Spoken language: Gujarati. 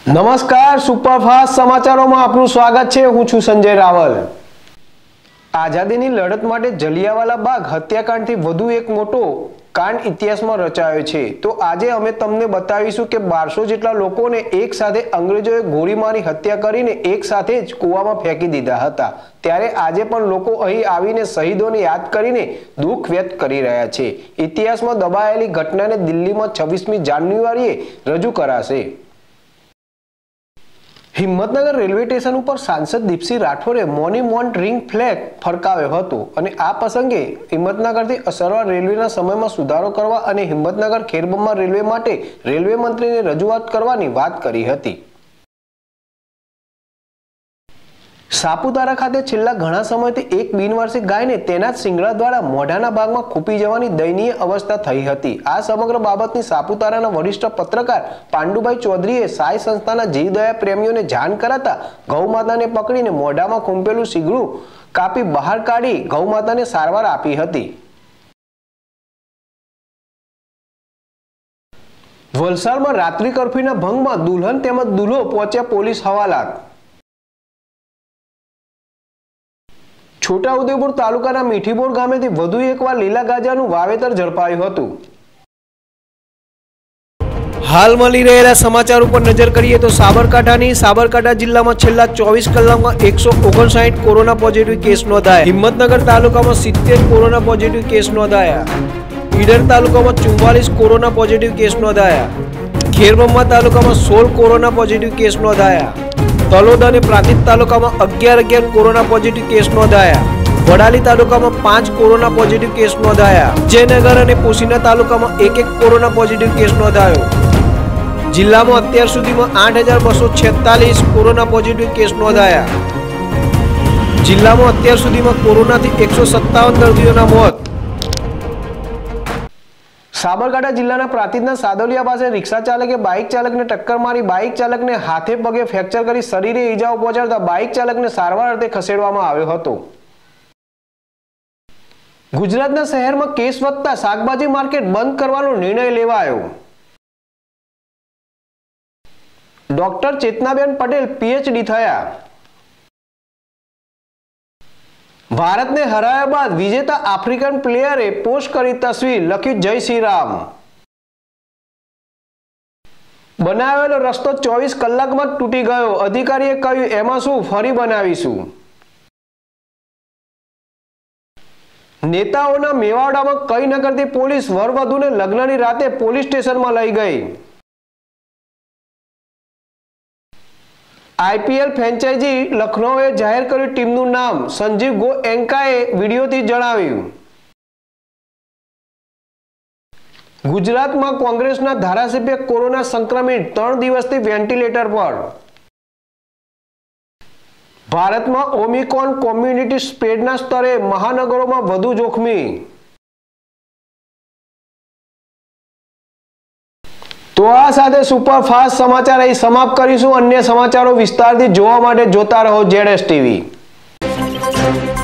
નમસ્કાર, સુપરફાસ્ટ સમાચારોમાં આપનું સ્વાગત છે। હું છું સંજય રાવલ। આઝાદીની લડત માટે જલિયાવાલા બાગ હત્યાકાંડથી વધુ એક મોટો કાંડ ઇતિહાસમાં રચાયો છે। તો આજે અમે તમને બતાવીશું કે 1200 જેટલા લોકોને એક સાથે અંગ્રેજોએ ગોળી મારી હત્યા કરીને એક સાથે જ કૂવામાં ફેંકી દીધા હતા। ત્યારે આજે પણ લોકો અહીં આવીને શહીદોને યાદ કરીને દુઃખ વ્યક્ત કરી રહ્યા છે। ઇતિહાસમાં દબાયેલી ઘટનાને દિલ્હીમાં 26મી જાન્યુઆરીએ રજૂ કરાશે। હિંમતનગર રેલવે સ્ટેશન ઉપર સાંસદ દીપસિંહ રાઠોડે મોન્યુમેન્ટ રિંગ ફ્લેગ ફરકાવ્યો હતો અને આ પ્રસંગે હિંમતનગરથી અસરવા રેલવેના સમયમાં સુધારો કરવા અને હિંમતનગર ખેરબમ્મા રેલવે માટે રેલવે મંત્રીને રજૂઆત કરવાની વાત કરી હતી। સાપુતારા ખાતે છેલ્લા ઘણા સમયથી એક બિનવારસી ગાયને તેના જ શિંગડા દ્વારા મોઢાના ભાગમાં ખૂંપી જવાની દયનીય અવસ્થા થઈ હતી। આ સમગ્ર બાબતની સાપુતારાના વરિષ્ઠ પત્રકાર પાંડુભાઈ ચૌધરીએ સાઈ સંસ્થાના જીવદયા પ્રેમીઓને જાણ કરાતા ગૌમાતાને પકડીને મોઢામાં ખૂંપેલું શિંગડું કાપી બહાર કાઢી ગૌમાતાને સારવાર આપી હતી। વલસાડમાં રાત્રિ કર્ફ્યુના ભંગમાં દુલ્હન તેમજ દુલ્હો પહોંચ્યા પોલીસ હવાલાત। છોટાઉદેપુર તાલુકાના મીઠીબોર ગામેથી વધુ એકવાર લીલા ગાંજાનું વાવેતર ઝડપાયું હતું। હાલ મળી રહેલા સમાચાર ઉપર નજર કરીએ તો સાબરકાંઠા જિલ્લામાં છેલ્લા 24 કલાકમાં 159 કોરોના પોઝિટિવ કેસ નોંધાયા। હિંમતનગર તાલુકામાં 70 કોરોના પોઝિટિવ કેસ નોંધાયા। ઈડર તાલુકામાં 44 કોરોના પોઝિટિવ કેસ નોંધાયા। ખેરબમ્મા તાલુકામાં 16 કોરોના પોઝિટિવ કેસ નોંધાયા। તલોદ અને પ્રાંતિજ તાલુકામાં 11 કોરોના પોઝિટિવ કેસ નોંધાયા। વડાલી તાલુકામાં 5 કોરોના પોઝિટિવ કેસ નોંધાયા। જયનગર અને પોશીના તાલુકામાં 1 કોરોના પોઝિટિવ કેસ નોંધાયો। જિલ્લામાં અત્યાર સુધીમાં 8246 કોરોના પોઝિટિવ કેસ નોંધાયા। જિલ્લામાં અત્યાર સુધીમાં કોરોનાથી 157 દર્દીઓના મોત। સાબરકાંઠા જિલ્લાના પ્રાંતિજના સાદોલિયા પાસે રિક્ષા ચાલકે બાઇક ચાલકને ટક્કર મારી બાઇક ચાલકને હાથે પગે ફ્રેક્ચર કરી શરીરે ઈજાઓ પહોંચાડતા બાઇક ચાલકને સારવાર અર્થે ખસેડવામાં આવ્યો હતો। ગુજરાતના શહેરમાં કેસ વધતા શાકભાજી માર્કેટ બંધ કરવાનો નિર્ણય લેવાયો। ડોક્ટર ચેતનાબેન પટેલ પીએચડી થયા। ભારતને હરાવ્યા બાદ વિજેતા આફ્રિકન પ્લેયરે પોસ્ટ કરી તસવીર, લખ્યું જય શ્રી રામ। બનાવેલો રસ્તો 24 કલાકમાં તૂટી ગયો, અધિકારીએ કહ્યું એમાં શું, ફરી બનાવીશું। નેતાઓના મેવાડામાં કઈ ન કરતી પોલીસ વરવધુને લગ્નની રાતે પોલીસ સ્ટેશનમાં લઈ ગઈ। આઈપીએલ ફ્રેન્ચાઇઝી લખનૌએ જાહેર કર્યું ટીમનું નામ, સંજીવ ગોએન્કાએ વિડીયોથી જણાવ્યું। ગુજરાતમાં કોંગ્રેસના ધારાસભ્ય કોરોના સંક્રમિત, 3 દિવસથી વેન્ટિલેટર પર। ભારતમાં ઓમિક્રોન કોમ્યુનિટી સ્પ્રેડના સ્તરે મહાનગરોમાં વધુ જોખમી। તો આ સાથે સુપરફાસ્ટ સમાચાર અહીં સમાપ્ત કરીશું। અન્ય સમાચારો વિસ્તારથી જોવા માટે જોતા રહો ZS TV।